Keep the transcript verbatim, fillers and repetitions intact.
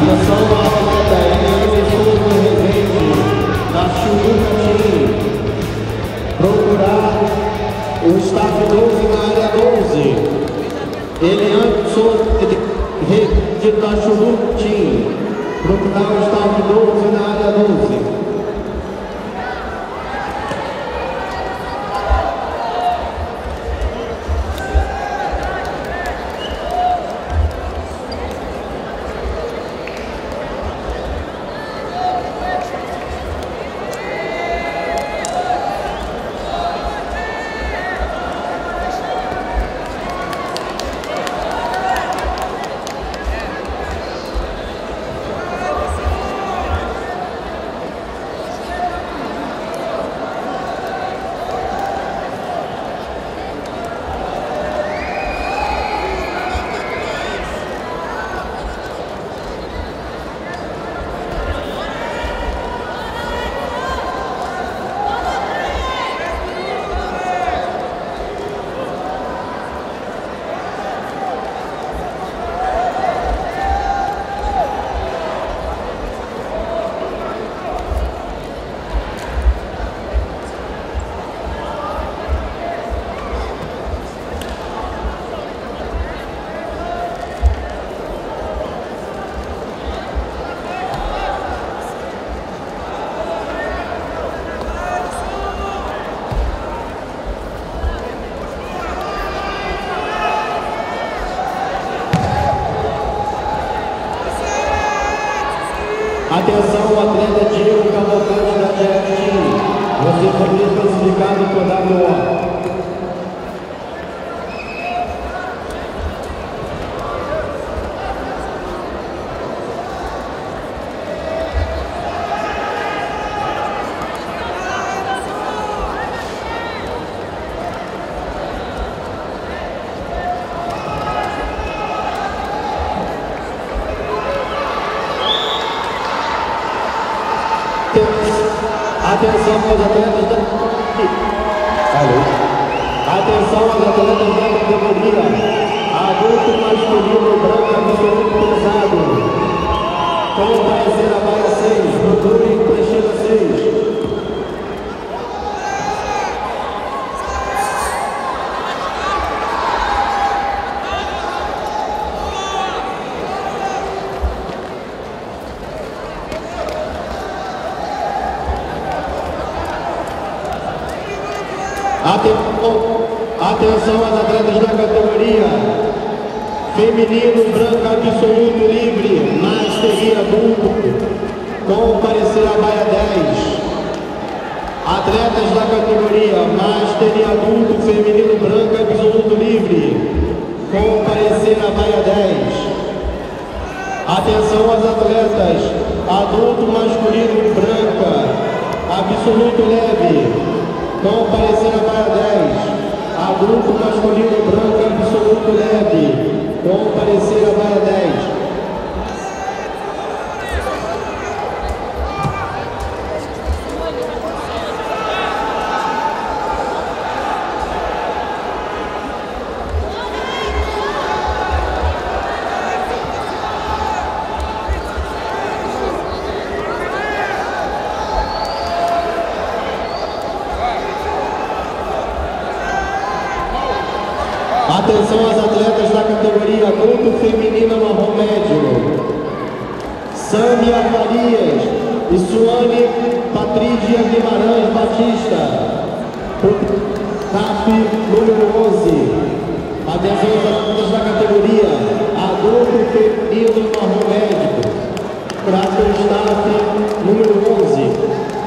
Atenção, atleta Eliane Souza Rezende, da Churuca Team. Procurar o staff doze na área doze. Eliane Souza Rezende, da Churuca Team. Procurar o staff doze na área doze. Atenção, atleta Diego Cavalcante da G F Team. Você foi classificado por W O. Atenção aos atletas da Alô. Atenção aos atletas da categoria adulto masculino branco absoluto pesado. Como aparecer a baia seis, procure preenchida seis. Atenção às atletas da categoria feminino branco absoluto livre, master e adulto, com parecer a baia dez. Atletas da categoria master e adulto feminino branco absoluto livre, com parecer a baia dez. Atenção às atletas adulto masculino branca absoluto leve, com parecer a baia dez. Adulto masculino branco absoluto leve, com parecer a baia dez. Atenção às atletas da categoria adulto feminina marrom médio. Sâmia Farias e Suane Patrícia Guimarães Batista. C A F número onze. Atenção às atletas da categoria adulto feminino marrom médio. Prato Staff número onze.